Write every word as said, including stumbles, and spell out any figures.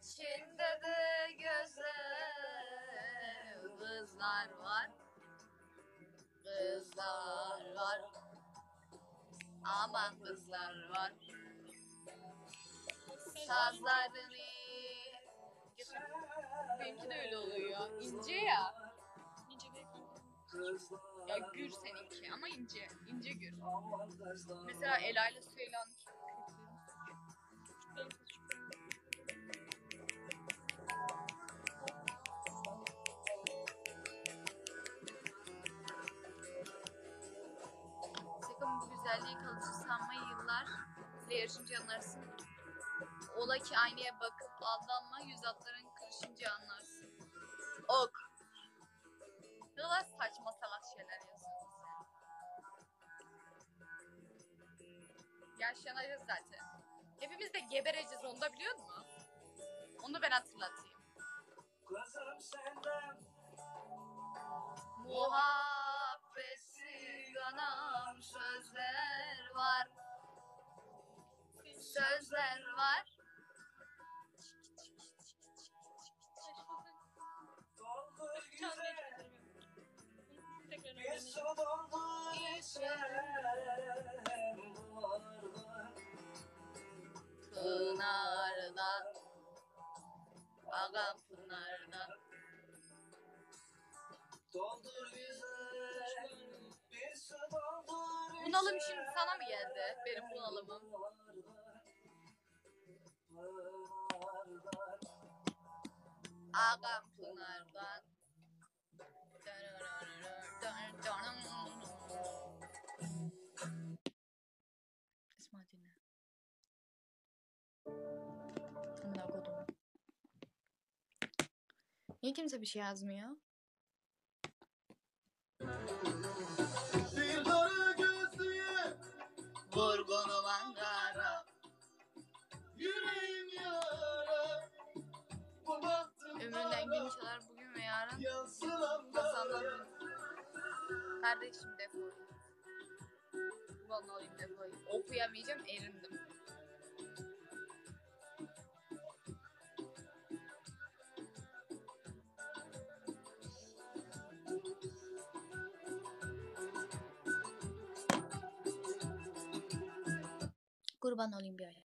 İçinde de güzel kızlar var. Kızlar var. Aman kızlar var. Sazlarını. Benimki de öyle oluyor ya. İnce ya. İnce değil kanka. Ya gür seninki ama ince. İnce gür. Mesela Ela ile Süheyla'nın Benim ses çok önemli. sakın bu güzelliği kalıcı sanmayı yıllar ile yarışınca anlarsın. Ola ki aynaya bakıp aldanma, yüz atların kırışınca anlarsın. Ok. Ne kadar saçma salak şeyler yazıyorsunuz ya. Yaşlanacağız zaten. Hepimiz de gebereceğiz, onu da biliyor musun? Onu ben hatırlatayım. Kızım senden Muhabbeti ganam sözler var. Sözler var. doldur Çalmayı güzel çok seviyorum. Bunu tekrar bir öğreneceğim. su doldur içerim duvardan. Pınar'dan, Agam Pınar'dan. Doldur güzel bir su doldur Bunalım şimdi sana mı geldi? Benim bunalımım. Agam Pınar'dan. İsmail dinle. Amına kodum. Niye kimse bir şey yazmıyor? Bir darı gözlüye Vurgunum Ankara. yüreğim yara. Bu bahtım Ömründen gün çalar bugün ve yarın. yansın Hasan'dan anda. kardeşim defol. Vallahi alayım defol. Okuyamayacağım, erindim. Kurban olayım bir ay.